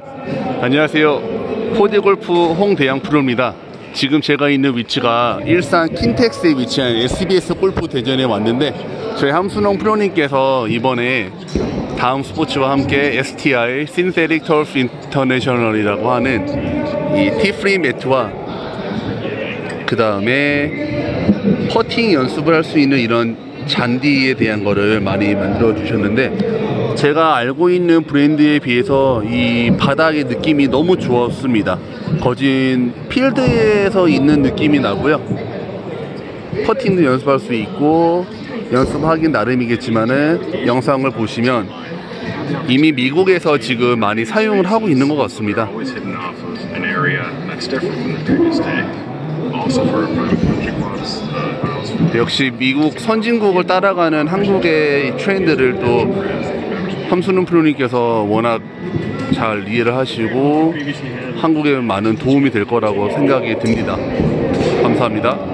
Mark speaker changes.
Speaker 1: 안녕하세요. 4D 골프 홍대양 프로입니다. 지금 제가 있는 위치가 일산 킨텍스에 위치한 SBS 골프 대전에 왔는데, 저희 함순홍 프로님께서 이번에 다음 스포츠와 함께 STI Synthetic Turf International이라고 하는 이 티프리 매트와 그 다음에 퍼팅 연습을 할 수 있는 이런 잔디에 대한 거를 많이 만들어 주셨는데, 제가 알고 있는 브랜드에 비해서 이 바닥의 느낌이 너무 좋았습니다. 거진 필드에서 있는 느낌이 나고요. 퍼팅도 연습할 수 있고, 연습하긴 나름이겠지만은 영상을 보시면 이미 미국에서 지금 많이 사용을 하고 있는 것 같습니다. 역시 미국 선진국을 따라가는 한국의 트렌드를 또 함순홍 프로님께서 워낙 잘 이해를 하시고 한국에 많은 도움이 될 거라고 생각이 듭니다. 감사합니다.